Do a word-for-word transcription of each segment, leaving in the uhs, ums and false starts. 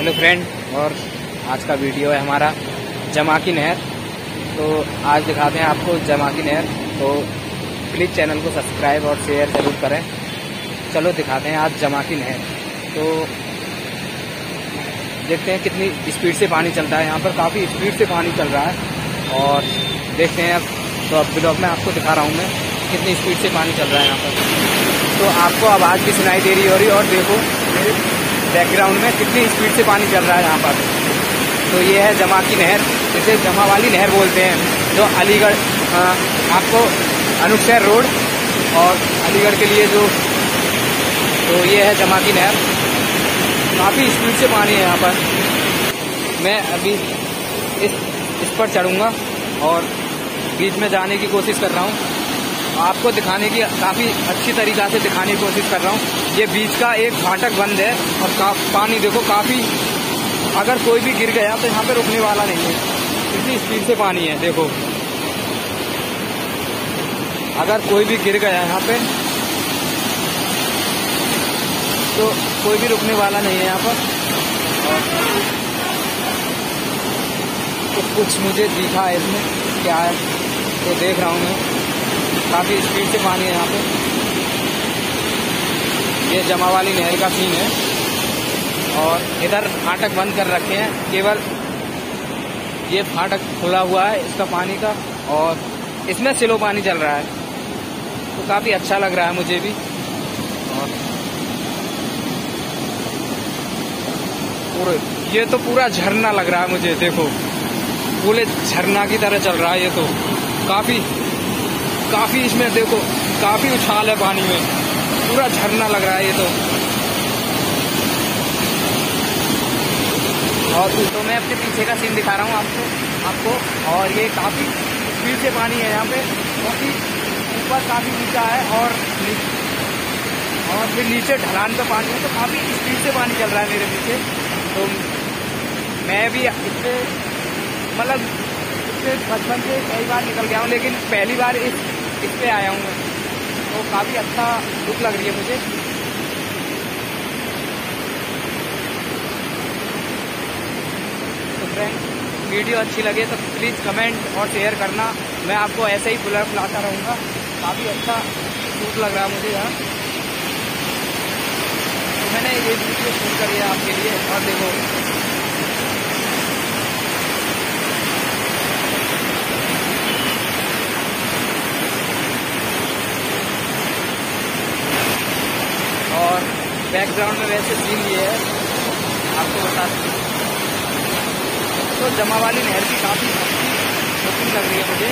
Hello friend, और आज का वीडियो है हमारा जमा की नहर। तो आज दिखाते हैं आपको जमा की नहर। तो प्लीज़ चैनल को सब्सक्राइब और शेयर ज़रूर करें। चलो दिखाते हैं आज जमा की नहर। तो देखते हैं कितनी स्पीड से पानी चलता है। यहाँ पर काफ़ी स्पीड से पानी चल रहा है और देखते हैं अब। तो अब ब्लॉग में आपको दिखा रहा हूँ मैं कितनी स्पीड से पानी चल रहा है यहाँ पर। तो आपको आवाज़ भी सुनाई दे रही हो रही और देखो मेरे बैकग्राउंड में कितनी स्पीड से पानी चल रहा है यहाँ पर। तो ये है जमा की नहर, इसे जमा वाली नहर बोलते हैं, जो अलीगढ़ आपको अनुशहर रोड और अलीगढ़ के लिए जो, तो ये है जमा की नहर। काफ़ी स्पीड से पानी है यहाँ पर। मैं अभी इस इस पर चढ़ूँगा और बीच में जाने की कोशिश कर रहा हूँ। आपको दिखाने की काफ़ी अच्छी तरीक़ा से दिखाने की कोशिश कर रहा हूँ। ये बीच का एक फाटक बंद है और का, पानी देखो काफ़ी, अगर कोई भी गिर गया तो यहाँ पे रुकने वाला नहीं है, इतनी स्पीड से पानी है। देखो अगर कोई भी गिर गया यहाँ पे तो कोई भी रुकने वाला नहीं है यहाँ पर। तो कुछ मुझे दिखा है इसमें क्या है, तो देख रहा हूँ मैं। काफ़ी स्पीड से पानी है यहाँ पे। ये जमा वाली नहर का सीन है और इधर फाटक बंद कर रखे हैं, केवल ये फाटक खुला हुआ है इसका पानी का, और इसमें स्लो पानी चल रहा है। तो काफ़ी अच्छा लग रहा है मुझे भी। और पूरे ये तो पूरा झरना लग रहा है मुझे, देखो पूरे झरना की तरह चल रहा है ये तो। काफ़ी काफ़ी इसमें देखो काफ़ी उछाल है पानी में, पूरा झरना लग रहा है ये तो। और तो मैं अपने पीछे का सीन दिखा रहा हूँ आपको आपको और ये काफ़ी स्पीड से पानी है यहाँ पे, क्योंकि ऊपर काफ़ी नीचा है और और फिर नीचे ढलान पे पानी है, तो काफ़ी स्पीड से पानी चल रहा है मेरे पीछे। तो मैं भी इससे मतलब इससे बचपन से कई बार निकल गया हूँ, लेकिन पहली बार इस इस पे आया हूँ मैं। तो काफ़ी अच्छा दुख लग रही है मुझे। तो फ्रेंड्स, वीडियो अच्छी लगे तो प्लीज़ कमेंट और शेयर करना। मैं आपको ऐसे ही ब्लॉग लाता रहूँगा। काफ़ी अच्छा शूट लग रहा है मुझे यहाँ। तो मैंने ये वीडियो शूट करी है आपके लिए। और देखो और बैकग्राउंड में वैसे सीन ये है आपको बता दूँ। तो जमा वाली नहर की काफ़ी अच्छी लग रही है मुझे।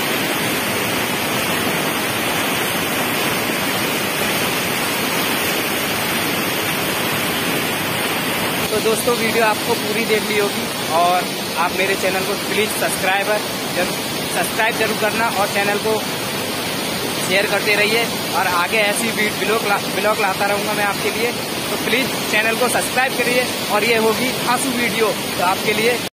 तो दोस्तों, वीडियो आपको पूरी देख ली होगी और आप मेरे चैनल को प्लीज़ सब्सक्राइबर जरूर सब्सक्राइब जरूर करना और चैनल को शेयर करते रहिए। और आगे ऐसी ब्लॉग ला, ब्लॉग लाता रहूँगा मैं आपके लिए। तो प्लीज़ चैनल को सब्सक्राइब करिए। और ये होगी आंसू वीडियो तो आपके लिए।